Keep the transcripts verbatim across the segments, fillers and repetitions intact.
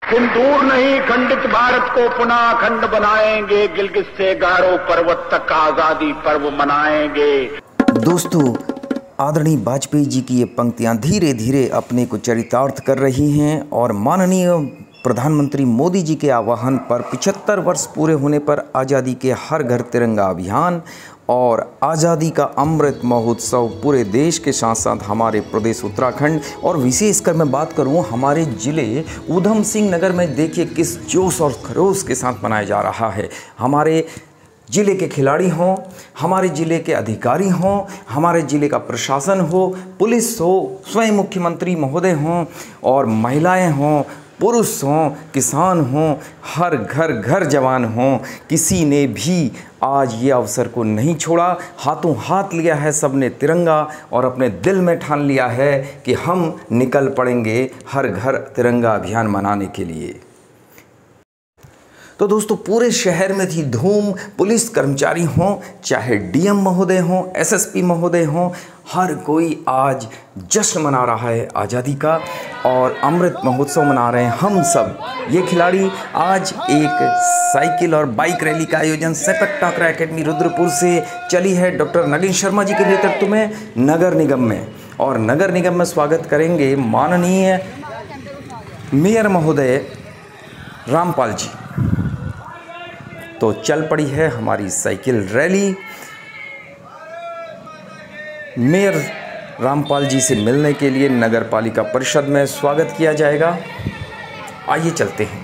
सिंदूर नहीं खंडित भारत को पुनः अखंड बनाएंगे, गिलगित से गारो पर्वत तक आजादी पर्व मनाएंगे। दोस्तों, आदरणीय वाजपेयी जी की ये पंक्तियां धीरे धीरे अपने को चरितार्थ कर रही हैं और माननीय प्रधानमंत्री मोदी जी के आह्वान पर पचहत्तर वर्ष पूरे होने पर आज़ादी के हर घर तिरंगा अभियान और आज़ादी का अमृत महोत्सव पूरे देश के साथ साथ हमारे प्रदेश उत्तराखंड और विशेषकर मैं बात करूं हमारे ज़िले ऊधम सिंह नगर में देखिए किस जोश और खरोश के साथ मनाया जा रहा है। हमारे ज़िले के खिलाड़ी हों, हमारे ज़िले के अधिकारी हों, हमारे ज़िले का प्रशासन हो, पुलिस हो, स्वयं मुख्यमंत्री महोदय हों और महिलाएं हों, पुरुष हों, किसान हों, हर घर घर जवान हों, किसी ने भी आज ये अवसर को नहीं छोड़ा। हाथों हाथ लिया है सबने तिरंगा और अपने दिल में ठान लिया है कि हम निकल पड़ेंगे हर घर तिरंगा अभियान मनाने के लिए। तो दोस्तों, पूरे शहर में थी धूम। पुलिस कर्मचारी हों, चाहे डीएम महोदय हों, एसएसपी महोदय हों, हर कोई आज जश्न मना रहा है आज़ादी का और अमृत महोत्सव मना रहे हैं हम सब। ये खिलाड़ी आज एक साइकिल और बाइक रैली का आयोजन सेपक टाकरा एकेडमी रुद्रपुर से चली है डॉक्टर नागेंद्र शर्मा जी के नेतृत्व में नगर निगम में, और नगर निगम में स्वागत करेंगे माननीय मेयर महोदय रामपाल जी। तो चल पड़ी है हमारी cycle rally. Mayor Rampal ji से मिलने के लिए नगर पालिका परिषद में स्वागत किया जाएगा। आइए चलते हैं।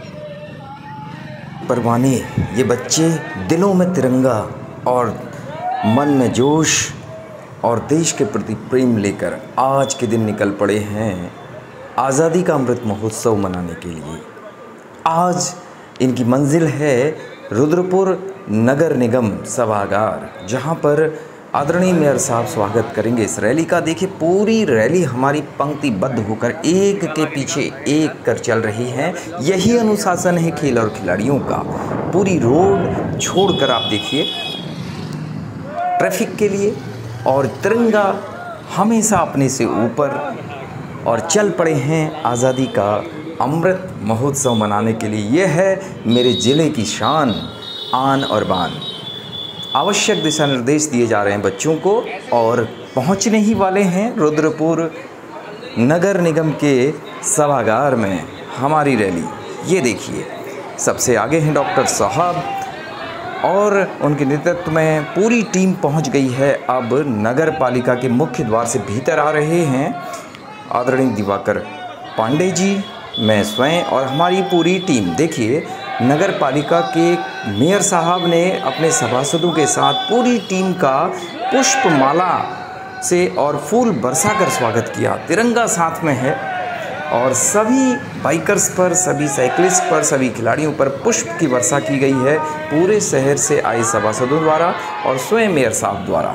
परवाने, ये बच्चे दिलों में तिरंगा और मन में जोश और देश के प्रति प्रेम लेकर आज के दिन निकल पड़े हैं आज़ादी का अमृत महोत्सव मनाने के लिए। आज इनकी मंजिल है रुद्रपुर नगर निगम सभागार, जहां पर आदरणीय मेयर साहब स्वागत करेंगे इस रैली का। देखिए, पूरी रैली हमारी पंक्तिबद्ध होकर एक के पीछे एक कर चल रही है। यही अनुशासन है खेल और खिलाड़ियों का। पूरी रोड छोड़कर आप देखिए ट्रैफिक के लिए, और तिरंगा हमेशा अपने से ऊपर, और चल पड़े हैं आज़ादी का अमृत महोत्सव मनाने के लिए। यह है मेरे ज़िले की शान, आन और बान। आवश्यक दिशा निर्देश दिए जा रहे हैं बच्चों को और पहुंचने ही वाले हैं रुद्रपुर नगर निगम के सभागार में हमारी रैली। ये देखिए, सबसे आगे हैं डॉक्टर साहब और उनके नेतृत्व में पूरी टीम पहुंच गई है। अब नगर पालिका के मुख्य द्वार से भीतर आ रहे हैं आदरणीय दिवाकर पांडे जी, मैं स्वयं और हमारी पूरी टीम। देखिए, नगर पालिका के मेयर साहब ने अपने सभासदों के साथ पूरी टीम का पुष्पमाला से और फूल बरसाकर स्वागत किया। तिरंगा साथ में है और सभी बाइकर्स पर, सभी साइकिलिस्ट पर, सभी खिलाड़ियों पर पुष्प की वर्षा की गई है पूरे शहर से आए सभासदों द्वारा और स्वयं मेयर साहब द्वारा।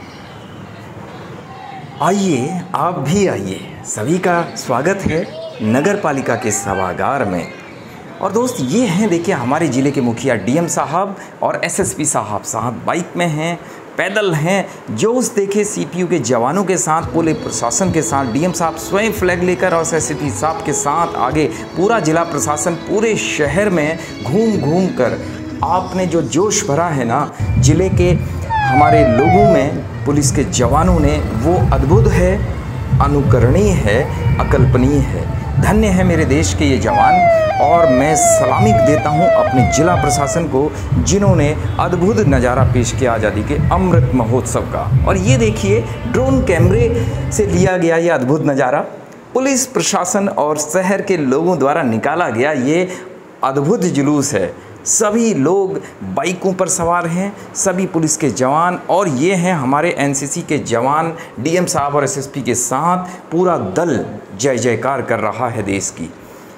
आइए, आप भी आइए, सभी का स्वागत है नगर पालिका के सभागार में। और दोस्त, ये हैं देखिए हमारे ज़िले के मुखिया डीएम साहब और एसएसपी साहब साहब बाइक में हैं, पैदल हैं। जोश देखे सीपीयू के जवानों के साथ, पुलिस प्रशासन के साथ, डीएम साहब स्वयं फ्लैग लेकर और एसएसपी साहब के साथ आगे पूरा जिला प्रशासन पूरे शहर में घूम घूम कर आपने जो जोश भरा है ना ज़िले के हमारे लोगों में, पुलिस के जवानों ने, वो अद्भुत है, अनुकरणीय है, अकल्पनीय है। धन्य है मेरे देश के ये जवान और मैं सलामी देता हूँ अपने जिला प्रशासन को, जिन्होंने अद्भुत नज़ारा पेश किया आज़ादी के अमृत महोत्सव का। और ये देखिए, ड्रोन कैमरे से लिया गया ये अद्भुत नज़ारा पुलिस प्रशासन और शहर के लोगों द्वारा निकाला गया ये अद्भुत जुलूस है। सभी लोग बाइकों पर सवार हैं, सभी पुलिस के जवान, और ये हैं हमारे एनसीसी के जवान। डीएम साहब और एसएसपी के साथ पूरा दल जय जयकार कर रहा है देश की।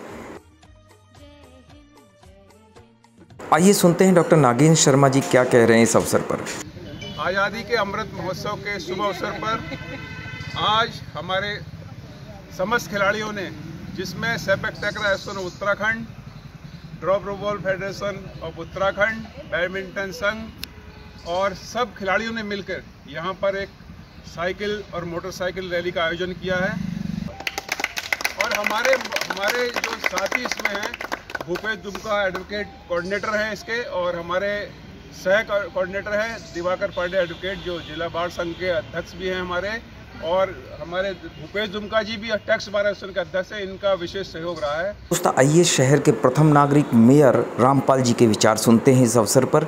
आइए सुनते हैं डॉक्टर नागेंद्र शर्मा जी क्या कह रहे हैं इस अवसर पर। आज़ादी के अमृत महोत्सव के शुभ अवसर पर आज हमारे समस्त खिलाड़ियों ने, जिसमें sepak takraw association Uttarakhand, drop ball federation of Uttarakhand, badminton संघ और सब खिलाड़ियों ने मिलकर यहाँ पर एक साइकिल और मोटरसाइकिल रैली का आयोजन किया है। और हमारे हमारे जो साथी इसमें हैं, भूपेश दुमका एडवोकेट कोऑर्डिनेटर हैं इसके, और हमारे सह कोऑर्डिनेटर हैं दिवाकर पांडे एडवोकेट, जो जिला बार संघ के अध्यक्ष भी हैं हमारे, और हमारे भूपेश दुमका जी भी टैक्स बार एसोसिएशन के अध्यक्ष हैं। इनका विशेष सहयोग रहा है। दोस्तों आइए शहर के प्रथम नागरिक मेयर रामपाल जी के विचार सुनते हैं इस अवसर पर।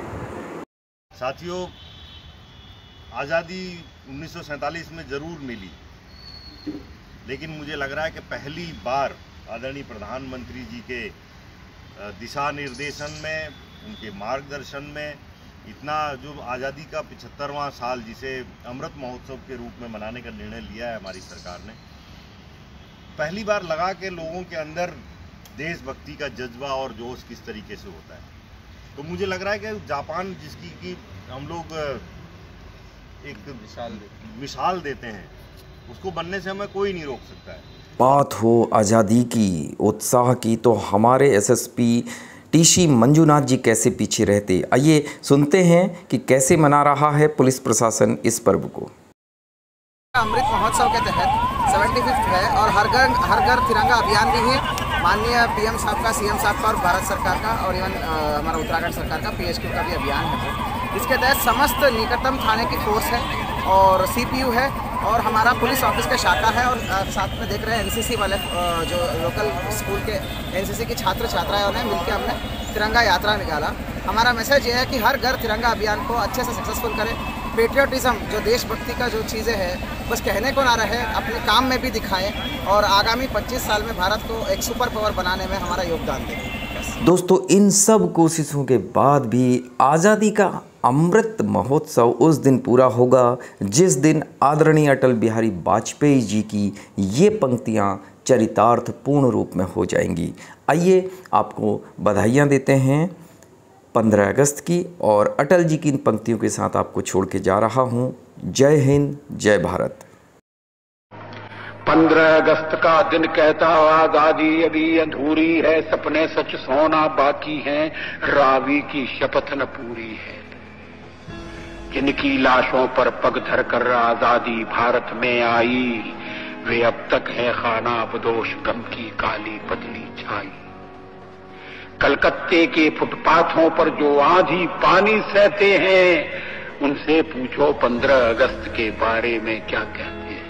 साथियों, आज़ादी उन्नीस सौ सैंतालीस में ज़रूर मिली, लेकिन मुझे लग रहा है कि पहली बार आदरणीय प्रधानमंत्री जी के दिशा निर्देशन में, उनके मार्गदर्शन में, इतना जो आज़ादी का पिछहत्तरवां साल जिसे अमृत महोत्सव के रूप में मनाने का निर्णय लिया है हमारी सरकार ने, पहली बार लगा कि लोगों के अंदर देशभक्ति का जज्बा और जोश किस तरीके से होता है। तो मुझे लग रहा है कि जापान जिसकी कि हम लोग एक मिसाल देते मिसाल देते हैं, उसको बनने से हमें कोई नहीं रोक सकता है। बात हो आज़ादी की, उत्साह की, तो हमारे एसएसपी टीसी मंजुनाथ जी कैसे पीछे रहते। आइए सुनते हैं कि कैसे मना रहा है पुलिस प्रशासन इस पर्व को। अमृत महोत्सव के तहत पचहत्तरवां है और हर घर हर घर तिरंगा अभियान भी है। माननीय पीएम साहब का, सीएम साहब का और भारत सरकार का और इवन हमारा उत्तराखंड सरकार का पीएचक्यू का भी अभियान है। इसके तहत समस्त निकटतम थाने की फोर्स है और सीपीयू है और हमारा पुलिस ऑफिस का शाखा है, और साथ में देख रहे हैं एनसीसी वाले जो लोकल स्कूल के एनसीसी की छात्र छात्राएं ने मिलकर हमने तिरंगा यात्रा निकाला। हमारा मैसेज ये है कि हर घर तिरंगा अभियान को अच्छे से सक्सेसफुल करें। पेट्रियोटिज्म जो देशभक्ति का जो चीज़ें हैं बस कहने को ना रहे, अपने काम में भी दिखाएं और आगामी पच्चीस साल में भारत को एक सुपर पावर बनाने में हमारा योगदान दें। दोस्तों इन सब कोशिशों के बाद भी आज़ादी का अमृत महोत्सव उस दिन पूरा होगा जिस दिन आदरणीय अटल बिहारी वाजपेयी जी की ये पंक्तियाँ चरितार्थ पूर्ण रूप में हो जाएंगी। आइए आपको बधाइयाँ देते हैं पंद्रह अगस्त की, और अटल जी की इन पंक्तियों के साथ आपको छोड़ के जा रहा हूँ। जय हिंद, जय भारत। पंद्रह अगस्त का दिन कहता आजादी अभी अधूरी है, सपने सच सोना बाकी हैं, रावी की शपथ न पूरी है। जिनकी लाशों पर पग धर कर आजादी भारत में आई, वे अब तक है खाना बदोश गम की काली पतली छाई। कलकत्ते के फुटपाथों पर जो आंधी पानी सहते हैं, उनसे पूछो पंद्रह अगस्त के बारे में क्या कहते हैं।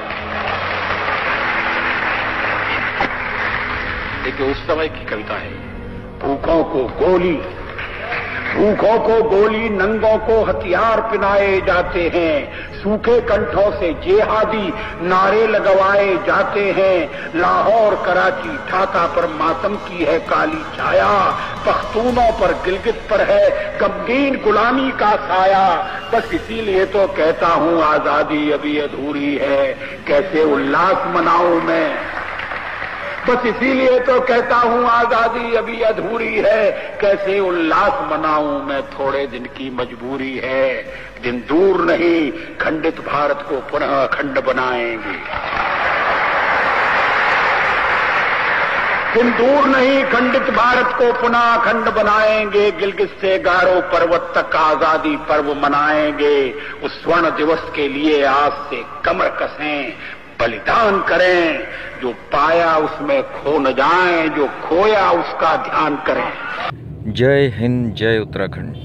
देखिए उस समय की कविता है। भूखों को गोली भूखों को गोली, नंगों को हथियार पिनाए जाते हैं, सूखे कंठों से जेहादी नारे लगवाए जाते हैं। लाहौर, कराची, ढाका पर मातम की है काली छाया, पख्तूनों पर, गिलगित पर है गमगीन गुलामी का साया। बस इसीलिए तो कहता हूं आजादी अभी अधूरी है, कैसे उल्लास मनाऊं मैं। बस इसीलिए तो कहता हूं आजादी अभी अधूरी है, कैसे उल्लास मनाऊं मैं, थोड़े दिन की मजबूरी है। दिन दूर नहीं, खंडित भारत को पुनः अखंड बनाएंगे। दिन दूर नहीं, खंडित भारत को पुनः अखंड बनाएंगे। गिलगित से गारो पर्वत तक आजादी पर्व मनाएंगे। उस स्वर्ण दिवस के लिए आज से कमर कसें, बलिदान करें। जो पाया उसमें खो न जाएं, जो खोया उसका ध्यान करें। जय हिंद, जय उत्तराखंड।